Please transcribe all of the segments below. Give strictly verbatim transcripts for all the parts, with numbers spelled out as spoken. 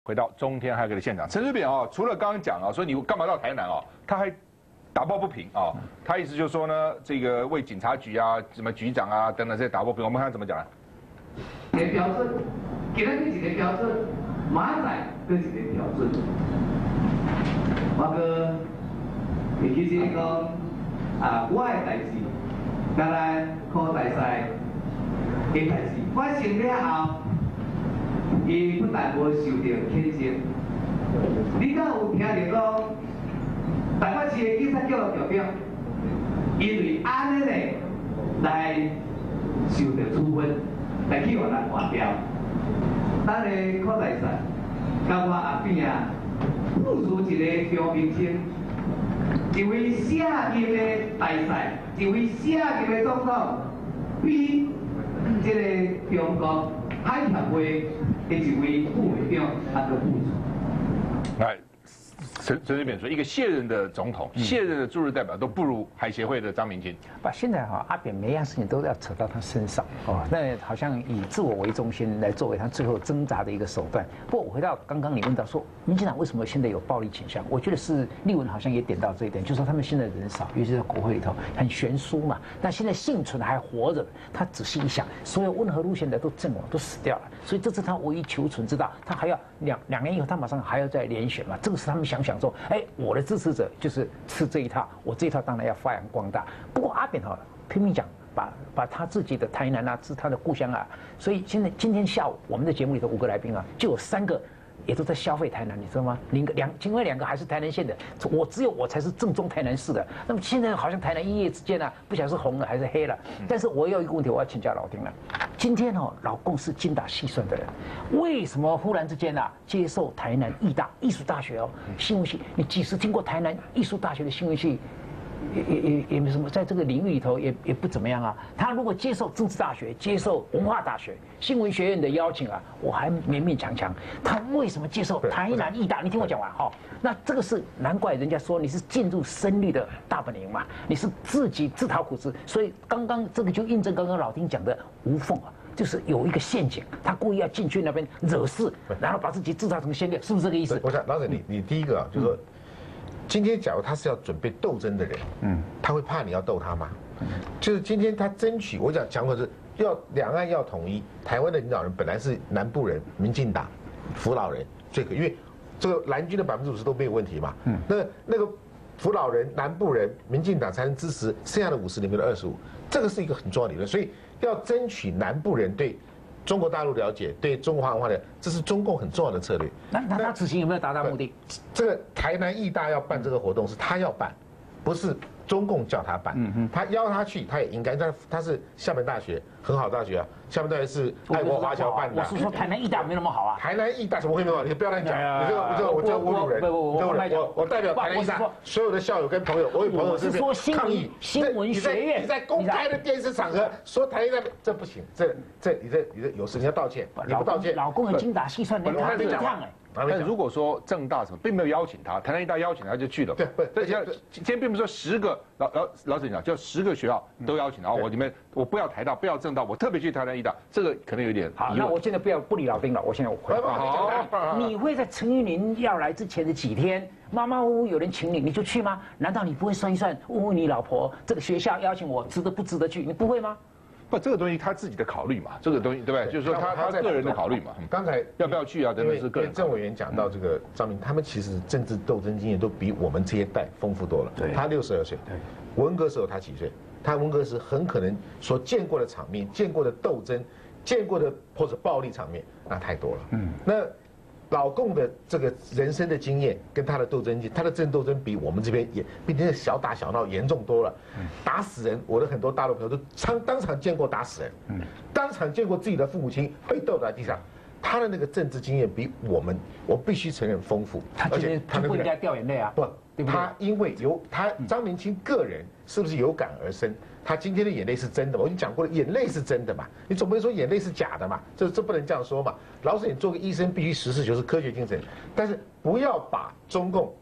回到中天还有个的现场，陈水扁哦，除了刚刚讲啊，说你干嘛到台南哦，他还打抱不平啊，他意思就是说呢，这个为警察局啊、什么局长啊等等这些打抱不平，我们看他怎么讲啊？ 一个标准，今日是一个标准，马仔是一个标准。我个，其实讲啊，我的代志，当然靠大赛的代志，发生了后。 伊不但无受到谴责，你敢有听到讲台北市的警察局的局长，因为安尼嘞来受到处分，来去互人换掉？咱的靠大赛，甲我后边啊，付出一个标明星，一位卸任的大赛，一位卸任的总统，比这个中国海协会。 这一位副委长，他的部长。 来，陈陈水扁说，一个卸任的总统、嗯、卸任的驻日代表都不如海协会的张明清。 把现在哈阿扁每样事情都要扯到他身上哦，那好像以自我为中心来作为他最后挣扎的一个手段。不过我回到刚刚你问到说，民进党为什么现在有暴力倾向？我觉得是立文好像也点到这一点，就是说他们现在人少，尤其在国会里头很悬殊嘛。但现在幸存还活着，他仔细一想，所有温和路线的都阵亡，都死掉了。所以这是他唯一求存之道。他还要两两年以后，他马上还要再连选嘛。这个是他们想想说，哎，我的支持者就是吃这一套，我这一套当然要发扬光大。不过阿扁哈拼命讲，把把他自己的台南啊，是他的故乡啊，所以现在今天下午我们的节目里头五个来宾啊，就有三个。 也都在消费台南，你知道吗？两个两，另外两个还是台南县的，我只有我才是正宗台南市的。那么现在好像台南一夜之间啊，不晓得是红了还是黑了。但是我有一个问题，我要请教老丁了。今天哦，老共是精打细算的人，为什么忽然之间啊，接受台南艺大艺术大学哦新闻系？你几时听过台南艺术大学的新闻系？ 也也也也没什么，在这个领域里头也也不怎么样啊。他如果接受政治大学、接受文化大学、新闻学院的邀请啊，我还勉勉强强。他为什么接受台南艺大？你听我讲完哈。那这个是难怪人家说你是进入深绿的大本营嘛，你是自己自讨苦吃。所以刚刚这个就印证刚刚老丁讲的无缝啊。 就是有一个陷阱，他故意要进去那边惹事，然后把自己制造成先烈，是不是这个意思？ 我想，老沈，你你第一个啊，就是说，今天假如他是要准备斗争的人，嗯，他会怕你要斗他吗？就是今天他争取，我讲讲过是要两岸要统一，台湾的领导人本来是南部人，民进党、扶老人，这个因为这个蓝军的百分之五十都没有问题嘛，嗯，那那个扶老人、南部人、民进党才能支持剩下的五十里面的二十五，这个是一个很重要的理论，所以。 要争取南部人对中国大陆了解，对中国文化的，这是中共很重要的策略。 那那他执行有没有达到目的？ 这个台南艺大要办这个活动是他要办，不是中共叫他办。嗯嗯，他邀他去，他也应该。但他是厦门大学，很好的大学啊。厦门大学是爱国华侨办的。 我是说台南艺大没那么好啊。 台南艺大怎么会没有好？你不要乱讲，你这个我这个我这侮辱人。我我代表台南艺大所有的校友跟朋友，我有朋友是抗议新闻学院， 你在公开的电视场合说台南这不行，这这你这你这有事你要道歉，你不道歉， 老公很精打细算，连他都这样哎。 但如果说政大什么并没有邀请他，台南艺大邀请他就去了。对，不，这现在今天并不是说十个老老老实讲，就十个学校都邀请，然后我里面我不要台大，不要政大，我特别去台南艺大，这个可能有点。 好，那我现在不要不理老丁了，我现在我回答。好，你会在陈玉林要来之前的几天，马马虎虎有人请你，你就去吗？难道你不会算一算，问问你老婆，这个学校邀请我值得不值得去？你不会吗？ 不，这个东西他自己的考虑嘛，这个东西对不对？就是说他他个人的考虑嘛。 刚才要不要去啊？等等是个人。 郑委员讲到这个张明，他们其实政治斗争经验都比我们这一代丰富多了。 对， 他六十二岁，对，文革时候他几岁？他文革时很可能所见过的场面、见过的斗争、见过的或者暴力场面，那太多了。嗯，那。 老共的这个人生的经验跟他的斗争，他的政斗争比我们这边也比那个小打小闹严重多了。打死人，我的很多大陆朋友都当当场见过打死人，当场见过自己的父母亲被斗在地上。他的那个政治经验比我们，我必须承认丰富。 而且他不应该掉眼泪啊！ 不，他因为有他张明清个人是不是有感而生？他今天的眼泪是真的嘛？我已经讲过了，眼泪是真的嘛？你总不能说眼泪是假的嘛？这这不能这样说嘛？老实，你做个医生必须实事求是，科学精神，但是不要把中共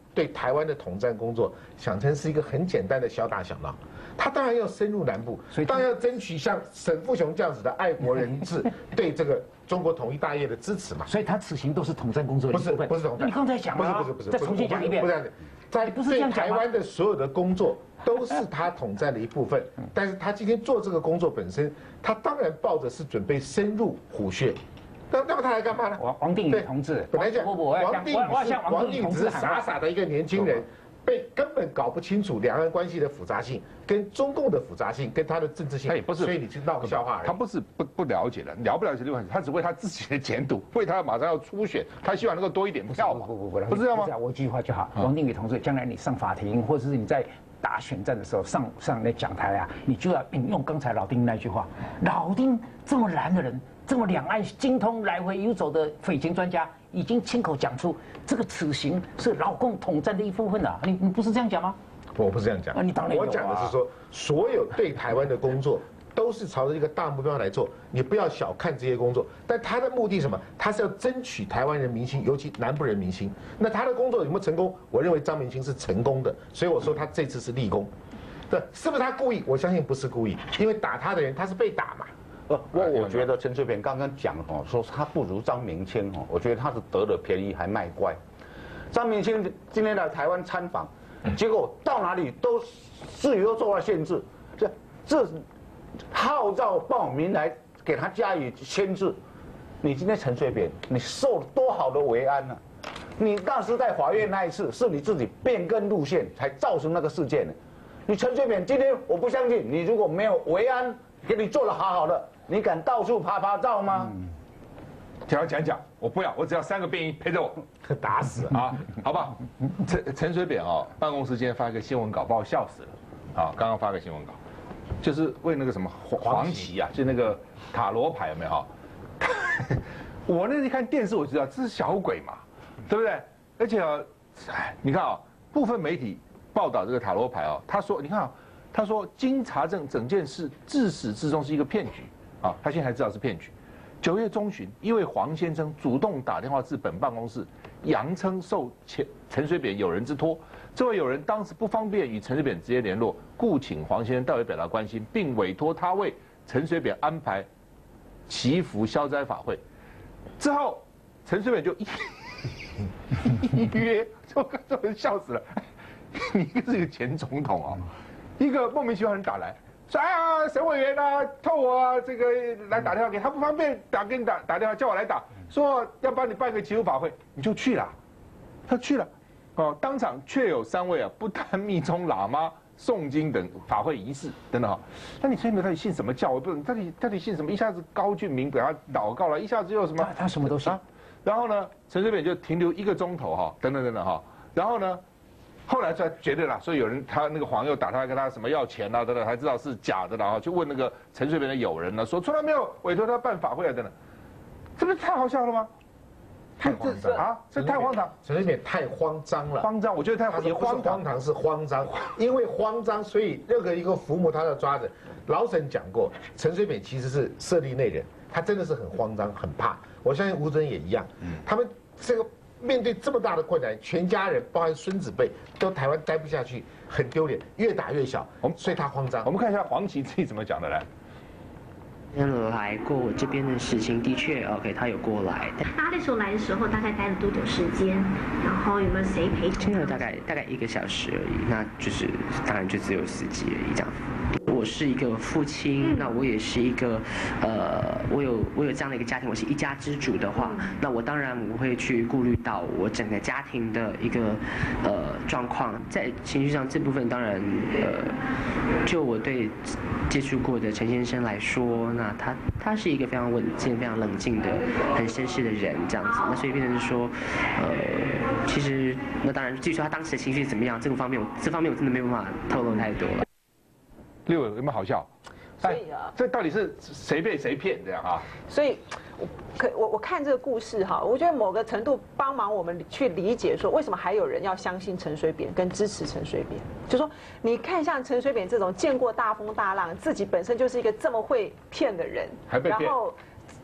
对台湾的统战工作想成是一个很简单的小打小闹。他当然要深入南部，所以当然要争取像沈富雄这样子的爱国人士对这个中国统一大业的支持嘛。 所以他此行都是统战工作的一部分。 不是不是统战， 你刚才讲了， 不是不是不是， 再重新讲一遍。 不是这样子，在对台湾的所有的工作都是他统战的一部分。但是他今天做这个工作本身，他当然抱着是准备深入虎穴。那那么他来干嘛呢？ 王王定宇同志， 本来讲不不，我要王定宇是王定宇只是傻傻的一个年轻人。被根本搞不清楚两岸关系的复杂性，跟中共的复杂性，跟他的政治性， 他也不是， 所以你去闹个笑话而已。 他不是不不了解了，了不了解另外，他只为他自己的前途，为他马上要初选，他希望能够多一点票嘛。 不不不不， 不是这样吗？ 我一句话就好。王定宇同志，将来你上法庭，或者是你在打选战的时候上上那讲台啊，你就要引用刚才老丁那句话。老丁这么蓝的人，这么两岸精通、来回游走的匪情专家。已经亲口讲出，这个此行是老共统战的一部分啊！你你不是这样讲吗？ 我不是这样讲。 啊，你当然有啊。 我讲的是说，所有对台湾的工作都是朝着一个大目标来做，你不要小看这些工作。但他的目的是什么？他是要争取台湾人民心，尤其南部人民心。那他的工作有没有成功？我认为张明清是成功的，所以我说他这次是立功。对，是不是他故意？我相信不是故意，因为打他的人他是被打嘛。 呃，我我觉得陈水扁刚刚讲哦，说他不如张明清哦，我觉得他是得了便宜还卖乖。张明清今天来台湾参访，结果到哪里都自由受到限制，这这号召报名来给他加以牵制。你今天陈水扁，你受了多好的维安呢、啊？你当时在法院那一次，是你自己变更路线才造成那个事件的。你陈水扁今天，我不相信你如果没有维安给你做得好好的。你敢到处拍拍照吗？ 只要讲讲，我不要，我只要三个便衣陪着我， 打死啊，好吧？陈陈水扁啊，办公室今天发一个新闻稿，把我笑死了。啊，刚刚发个新闻稿，就是为那个什么黄旗啊，就那个塔罗牌有没有？我那一看电视我就知道这是小鬼嘛，对不对？而且啊，哎，你看啊，部分媒体报道这个塔罗牌啊，他说，你看啊，他说经查证整件事自始至终是一个骗局。啊，他现在才知道是骗局。九月中旬，一位黄先生主动打电话至本办公室，扬称受陈陈水扁友人之托。这位友人当时不方便与陈水扁直接联络，故请黄先生代为表达关心，并委托他为陈水扁安排祈福消灾法会。之后，陈水扁就一约，就就人笑死了。你是一个前总统啊，一个莫名其妙人打来。说哎呀，沈委员啊，托我啊，这个来打电话给他，不方便打给你打打电话，叫我来打，说要帮你办个祈福法会，你就去了，他去了，哦，当场确有三位啊，不但密宗喇嘛、诵经等法会仪式等等哈。那你陈水扁到底信什么教？我不懂，到底到底信什么？一下子高俊明给他祷告了，一下子又什么？ 他什么都信。 然后呢，陈水扁就停留一个钟头哈，等等等等哈，然后呢？后来才觉得啦，所以有人他那个黄又打电话跟他什么要钱啊等等，才知道是假的，然后去问那个陈水扁的友人呢，说从来没有委托他办法会啊等等，这不是太好笑了吗？ 太荒唐啊！这太荒唐， 陈水扁太慌张了。 慌张，我觉得太也荒唐，荒唐是慌张，因为慌张，所以任何一个浮木他要抓着。老沈讲过，陈水扁其实是设立内人，他真的是很慌张，很怕。我相信吴尊也一样，他们这个。面对这么大的困难，全家人包含孙子辈都台湾待不下去，很丢脸，越打越小，所以他慌张。 我们看一下黄琦自己怎么讲的来。 来过我这边的事情，的确 OK， 他有过来。 他那时候来的时候，大概待了多久时间？然后有没有谁陪同？ 这个大概大概一个小时而已，那就是当然就只有司机而已这样。我是一个父亲，那我也是一个，呃，我有我有这样的一个家庭，我是一家之主的话，那我当然我会去顾虑到我整个家庭的一个呃状况，在情绪上这部分当然呃，就我对接触过的陈先生来说，那他他是一个非常稳健、非常冷静的、很绅士的人这样子，那所以变成是说，呃，其实那当然至于说他当时的情绪怎么样，这个方面我这方面我真的没有办法透露太多了。 六有没有好笑？所以啊，这到底是谁被谁骗这样啊？ 所以，我可我我看这个故事哈，我觉得某个程度帮忙我们去理解说，为什么还有人要相信陈水扁跟支持陈水扁？就说你看像陈水扁这种见过大风大浪，自己本身就是一个这么会骗的人， 还被骗， 然后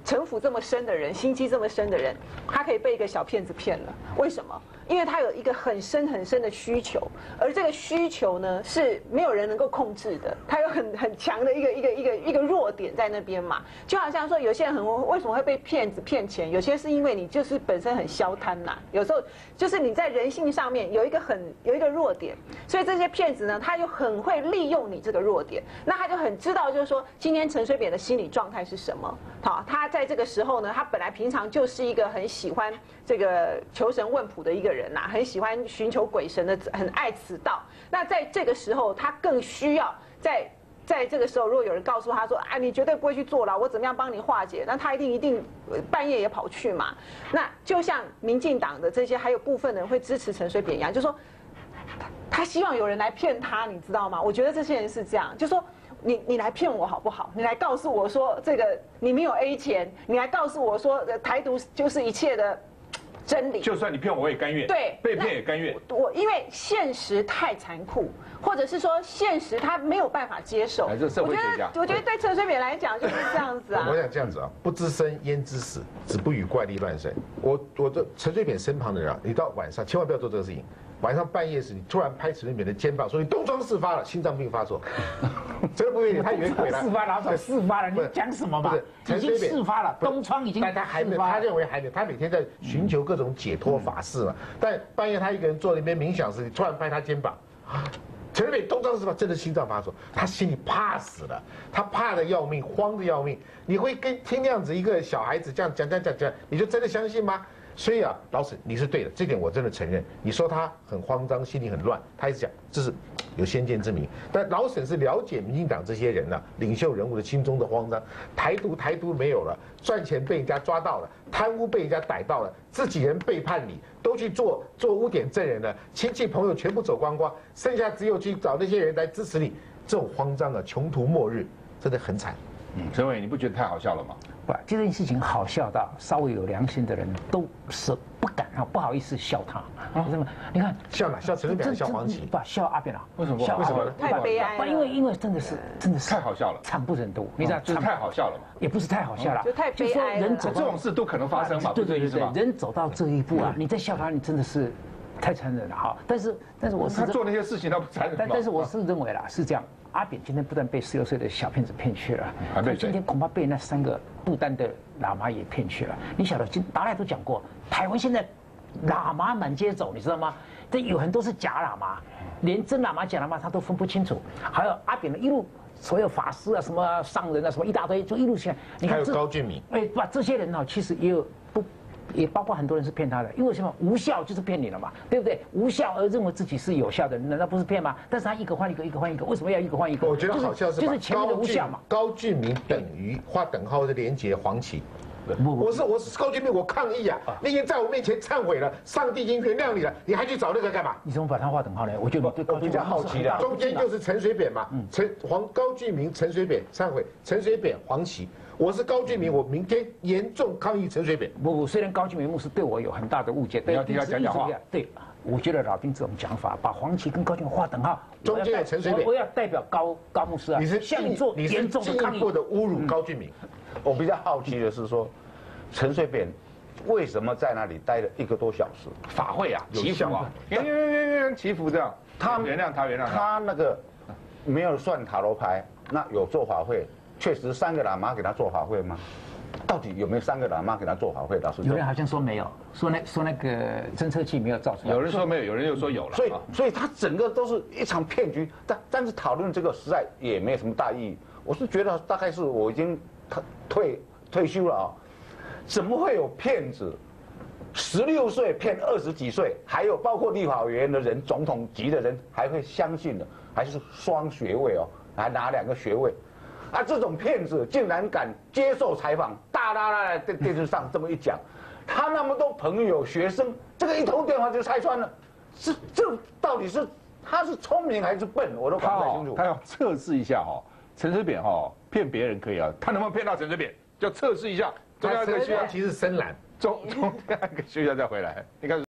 城府这么深的人，心机这么深的人，他可以被一个小骗子骗了？为什么？因为他有一个很深很深的需求，而这个需求呢是没有人能够控制的，他有很很强的一个一个一个一个弱点在那边嘛。就好像说，有些人很为什么会被骗子骗钱？有些是因为你就是本身很消贪呐，有时候就是你在人性上面有一个很有一个弱点，所以这些骗子呢，他就很会利用你这个弱点，那他就很知道就是说今天陈水扁的心理状态是什么。好，他在这个时候呢，他本来平常就是一个很喜欢这个求神问卜的一个人呐、啊，很喜欢寻求鬼神的，很爱此道。那在这个时候，他更需要在在这个时候，如果有人告诉他说，啊，你绝对不会去坐牢，我怎么样帮你化解？那他一定一定半夜也跑去嘛。那就像民进党的这些，还有部分人会支持陈水扁一样，就说他他希望有人来骗他，你知道吗？我觉得这些人是这样，就说。你你来骗我好不好？你来告诉我说这个你没有 A 钱，你来告诉我说台独就是一切的真理。 就算你骗我，我也甘愿。 对， 被骗也甘愿。 我因为现实太残酷，或者是说现实他没有办法接受。 这社会学家， 我觉得对陈水扁来讲就是这样子啊。 我想这样子啊，不知生焉知死，子不语怪力乱神。我我的陈水扁身旁的人啊，你到晚上千万不要做这个事情。晚上半夜时，你突然拍陈水扁的肩膀，说你东窗事发了，心脏病发作，真的不骗你，他以为鬼了。 事发老早事发了，你讲什么嘛？已经事发了，东窗已经。 但他还没有，他认为还没有，他每天在寻求各种解脱法事嘛。但半夜他一个人坐在那边冥想时，你突然拍他肩膀，陈水扁东窗事发，真的心脏发作，他心里怕死了，他怕的要命，慌的要命。你会跟听那样子一个小孩子这样讲讲讲讲，你就真的相信吗？所以啊，老沈，你是对的，这点我真的承认。你说他很慌张，心里很乱，他一直讲这是有先见之明。但老沈是了解民进党这些人呢、啊，领袖人物的心中的慌张。台独台独没有了，赚钱被人家抓到了，贪污被人家逮到了，自己人背叛你，都去做做污点证人了，亲戚朋友全部走光光，剩下只有去找那些人来支持你。这种慌张啊，穷途末日，真的很惨。 嗯，陈伟，你不觉得太好笑了吗？ 不，这件事情好笑到稍微有良心的人都是不敢啊，不好意思笑他。为什么？你看笑哪？笑陈水扁，笑黄旗？ 不，笑阿扁啊？ 为什么？ 笑为什么？ 太悲哀了。 因为因为真的是真的是太好笑了， 惨不忍睹。你知道， 就是太好笑了嘛？ 也不是太好笑了， 就太悲哀了。 人走这种事都可能发生嘛？ 对对对对，人走到这一步啊，你再笑他，你真的是太残忍了哈。但是但是我是他做那些事情，他不残忍吗？ 但但是我是认为啦，是这样。阿扁今天不但被十六岁的小骗子骗去了，他今天恐怕被那三个不丹的喇嘛也骗去了。你晓得，今达赖都讲过，台湾现在喇嘛满街走，你知道吗？这有很多是假喇嘛，连真喇嘛假喇嘛他都分不清楚。还有阿扁的一路所有法师啊、什么上人啊、什么一大堆，就一路起来。你看还有高俊明， 哎，不，这些人呢，其实也有不。也包括很多人是骗他的，因为什么？无效就是骗你了嘛，对不对？无效而认为自己是有效的，难道不是骗吗？但是他一个换一个，一个换一个，为什么要一个换一个？ 我觉得好笑是就是前面的无效嘛。 高俊明等于画等号的连结黄旗。我是我是高俊明，我抗议啊！你已经在我面前忏悔了，上帝已经原谅你了，你还去找那个干嘛？ 你怎么把他画等号呢？我觉得我比较好奇的，中间就是陈水扁嘛，陈黄高俊明、陈水扁忏悔，陈水扁黄旗。我是高俊明，我明天严重抗议陈水扁。 不不，虽然高俊明牧师对我有很大的误解， 你要替他讲讲话。 对，我觉得老丁这种讲法，把黄旗跟高俊明画等号， 中间有陈水扁， 我要代表高高牧师啊， 你是向你做严重的抗议或者侮辱高俊明。 我比较好奇的是说，陈水扁为什么在那里待了一个多小时？ 法会啊，祈福啊，原原原原祈福这样，他原谅他，原谅他。 他那个没有算塔罗牌，那有做法会。确实三个喇嘛给他做法会吗？到底有没有三个喇嘛给他做法会？老师有人好像说没有，说那说那个侦测器没有照出来。 有人说没有，有人又说有了。 所以所以他整个都是一场骗局。但但是讨论这个实在也没有什么大意义。我是觉得大概是我已经退退休了啊，怎么会有骗子？十六岁骗二十几岁，还有包括立法委员的人、总统级的人还会相信的，还是双学位哦，还拿两个学位。啊，这种骗子竟然敢接受采访，大大大在电视上这么一讲，他那么多朋友、学生，这个一通电话就拆穿了，是这到底是他是聪明还是笨，我都搞不太清楚。 他要测试一下哈，陈水扁哈骗别人可以啊，他能不能骗到陈水扁，就测试一下。 中央一个需要，其实深蓝， 中中央一个学校再回来，你看。